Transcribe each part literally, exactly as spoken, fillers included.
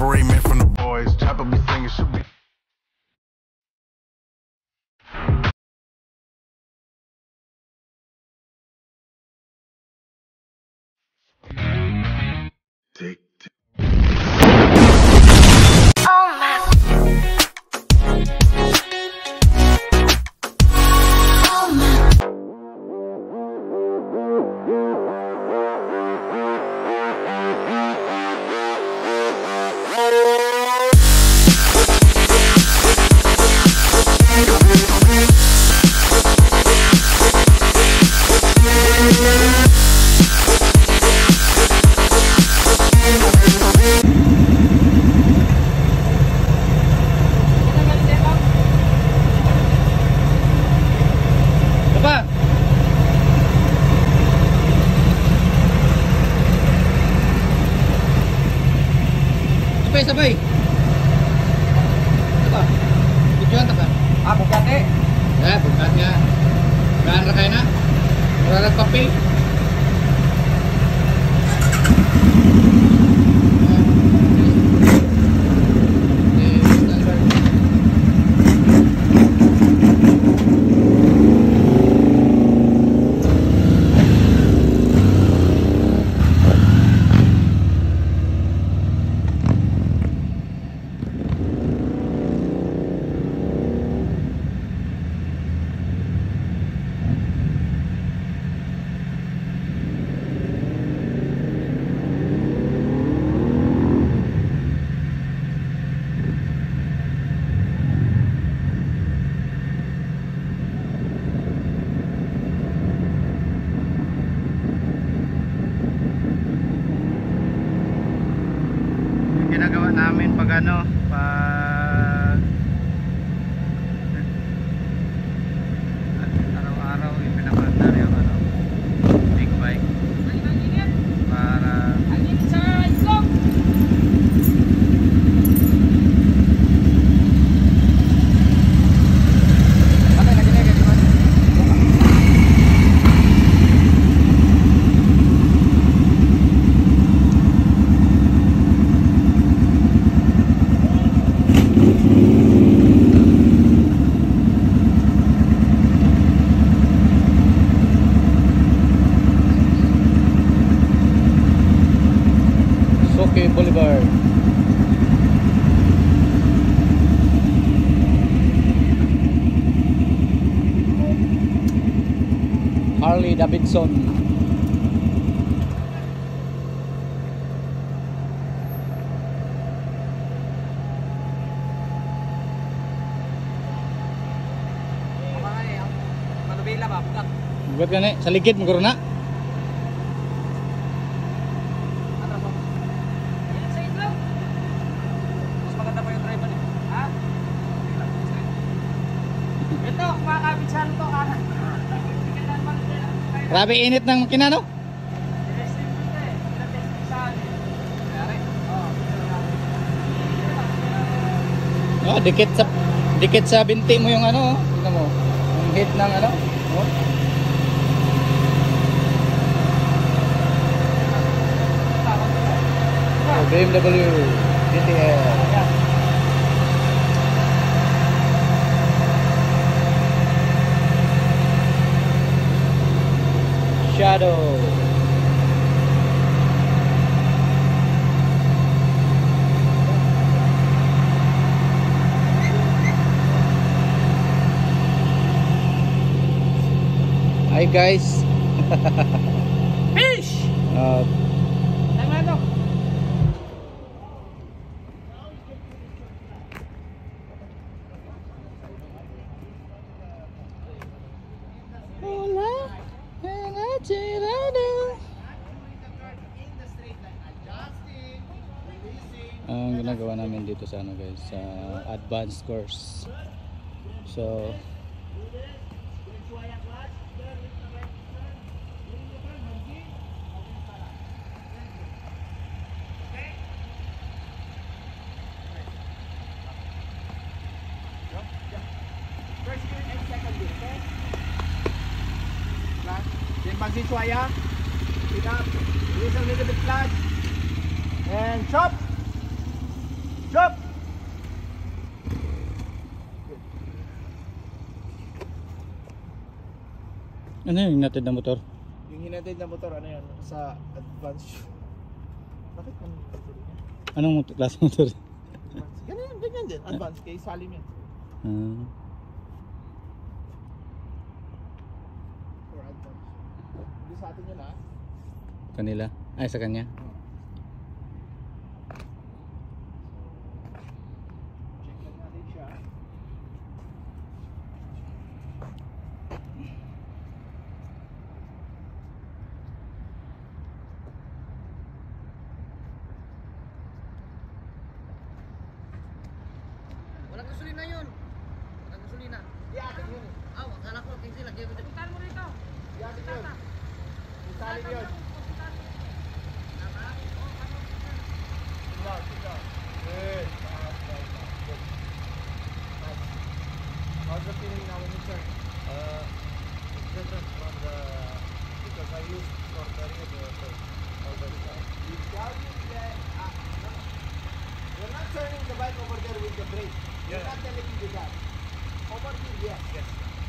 separate me from the boys. Chopper be singing, should be. Take, take. Oh my. Sabay. Ito. Videoan ta ka? Ah, bukat eh. Eh, bukat nga. Gaan ra kay na. Mura ra papel. Ginagawa namin pag ano, pag araw-araw yung pinapandar yung ano, big bike para Boulevard. Harley Davidson. Manubela ba? Bukat. Bukat ka na. Sa ligid mo na. Grabe init ng makina, no? Oh, dikit sa dikit sa binti mo yung ano, tingnan mo. Yung heat ng ano, oh. Oh, B M W G T R. Shadow. Hi guys. Fish. Uh, Tama to. Hola. Ang ginagawa namin dito sa ano guys, sa uh, advanced course. So then Magsiswaya, pick up, release a little bit flat, and chop. Ano yung natin na motor? Yung hinatid na motor, ano yan? Sa advance. Bakit man motor yan? Anong motor, klase motor? Advance. Ganyan, ganyan din. Advance. Kay Salim yan. Ah. For advance. Hindi sa atin yun ha. Kanila? Ay, sa kanya? Check lang natin siya. Walang gasolina yun. Walang gasolina. Di atin yun eh. Ah, akala ko king sila. Kaya bitan mo rito. Di atin yun. Kay Salim yun. Sit down, sit down. Good. Nice, nice, nice. Good. Nice. How's the feeling now when you turn? Uh, it's different from the because I used for the radio first all the time. You tell me that uh, no, no. You're not turning the bike over there with the brake. You're Yeah. not telling me that. Over here, yes. Yes.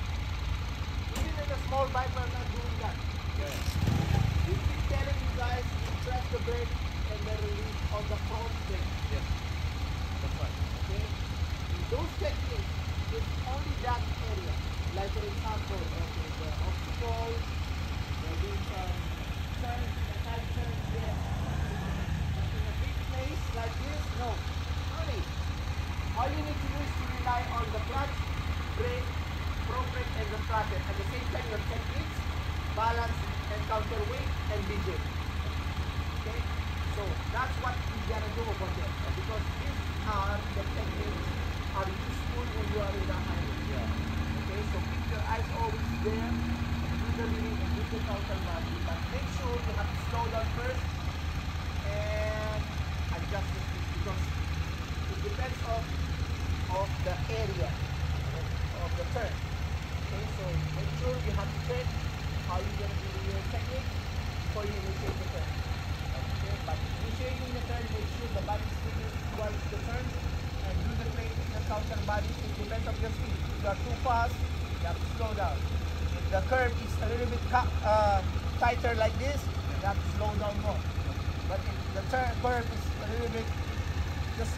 Even in a small bike, we're not doing that. Yeah. We keep telling you guys to press the brake and then release on the front brake. Yes. That's right. Okay? In those techniques, it's only that area. Like for example, okay, the obstacle, there being some turns, the side turns there. But in a big place like this, no. Only. All you need to do is to rely on the clutch, brake, front brake, and the throttle. At the same time, your techniques, balance, and counterweight, and B J. Okay? So that's what we gotta do over there. Because these are the techniques are useful when you are in the highway. Yeah. Okay, so keep your eyes always there, do the leading and do the counter body. But make sure you have to slow down first and adjust the speed because it depends on of the area of the turn. Okay, so make sure you have to check how you're gonna do your technique before you initiate the turn. Okay, but initiating the turn, make sure the body speed towards the turn and do the plate the counter body. It depends on your speed. If you are too fast, you have to slow down. If the curve is a little bit ca- uh, tighter like this, you have to slow down more. But if the turn curve is a little bit just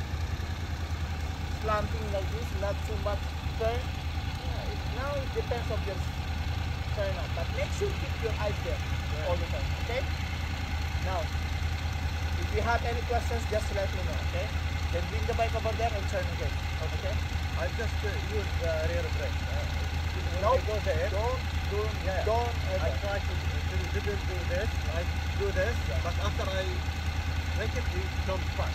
slanting like this, not too much turn, yeah, it, now it depends on your turn out. But make sure keep your eyes there all the time. Okay? Now, if you have any questions, just let me know. Okay? Then bring the bike over there and turn again. Okay? I just uh, use the rear brake. Uh, when Nope. I go there, Don't, do, yeah, don't I ever. try to do, didn't do this. I do this, but after I make it, it comes back.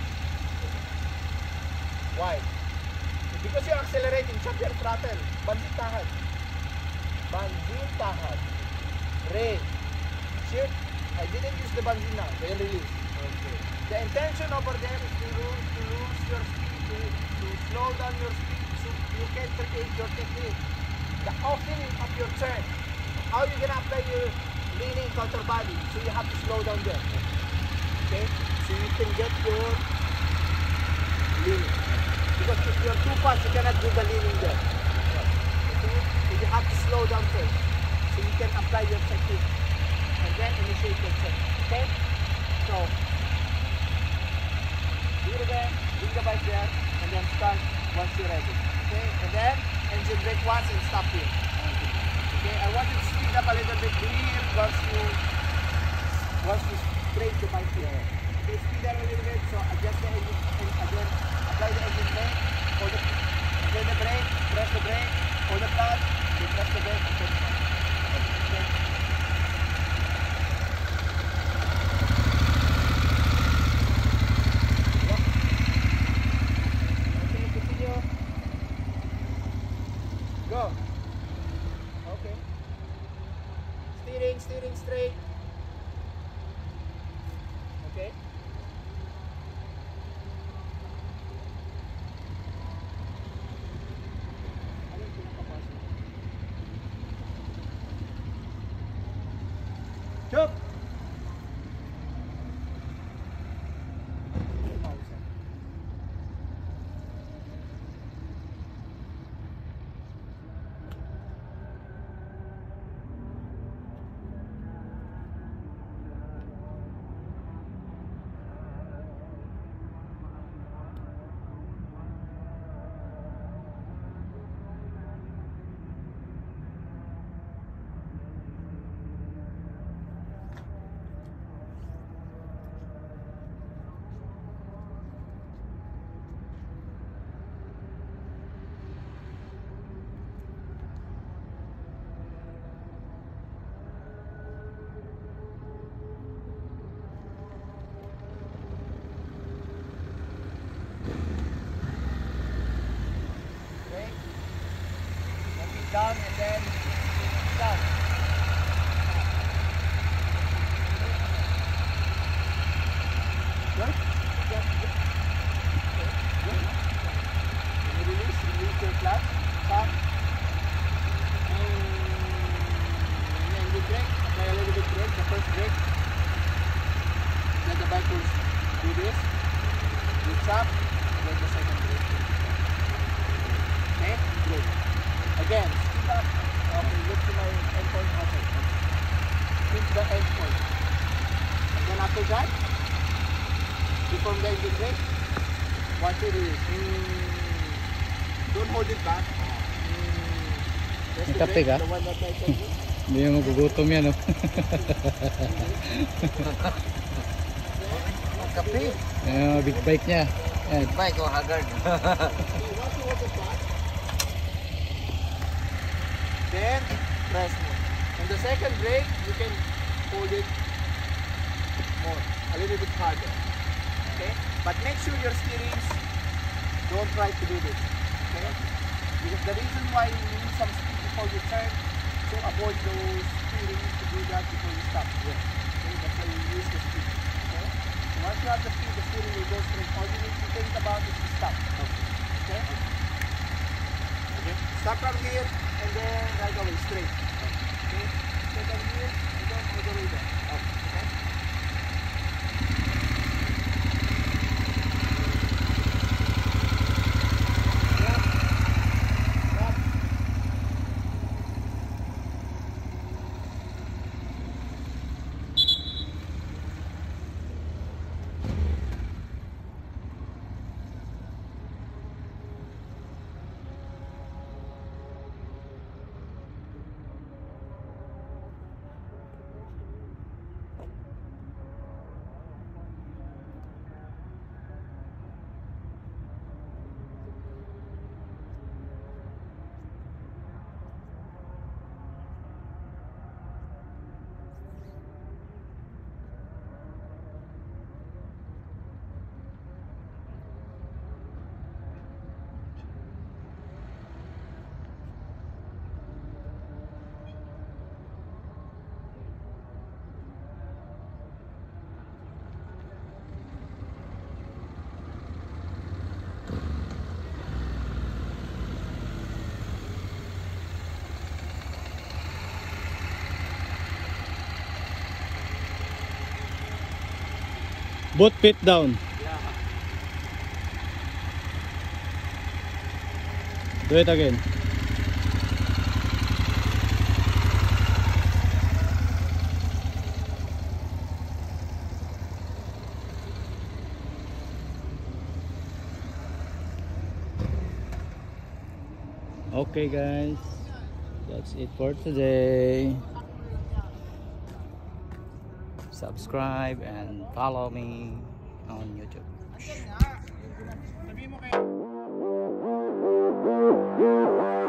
Why? Because you're accelerating, chop your throttle. Bansin tahad. Bansin tahad. Brake. Shift. I didn't use the bansin now. Then release. Okay. The intention over there is to lose, to lose your speed, to, to slow down your speed so you can create your technique. The opening of your turn. How you gonna apply your leaning counter body? So you have to slow down there. Okay? So you can get your leaning. Because if you're too fast, you cannot do the leaning there. Okay? So you have to slow down first. So you can apply your technique. And then initiate your turn. Okay? So do it again, bring the bike there, and then start once you're ready. Okay? And then engine brake once and stop here. Okay? I want you to speed up a little bit here once you once you brake the bike here. Okay, speed up a little bit, so adjust the engine and again apply the engine brake, hold the apply the brake, press the brake, hold the clutch, then press the brake and then stop. Okay? Okay, continue. Go. Okay. Steering, steering straight. Okay. Ano yung pinakapasok? Chop! Pausa. stop, and then the second brake. Okay, good. Again, speed up. Okay, look to my endpoint. Okay, hit the endpoint. And then after that, before the engine brake, what you do is, mm, don't hold it back. Mm, press the Kape brake, ka? the one that I told you. Hindi mo magugutom yan, no? Kape. Ayan, big bike niya. Ayan. Bike o haggard. Then press more. On the second brake, you can hold it more, a little bit harder. Okay? But make sure your steerings don't try to do this. Okay? Because the reason why you need some speed before you turn, to avoid those steerings to do that before you stop. Yeah. Okay? That's why you use the speed. Okay? So once you have the speed, the steering will go straight. All you need to think about is to stop. Okay? Okay? Start from here and then right away straight. Okay? Start from here and then all the way there. Okay? Yeah. Yeah. Both feet down. Do it again. Okay guys, that's it for today. Subscribe and follow me on YouTube. Sabihin mo kayo.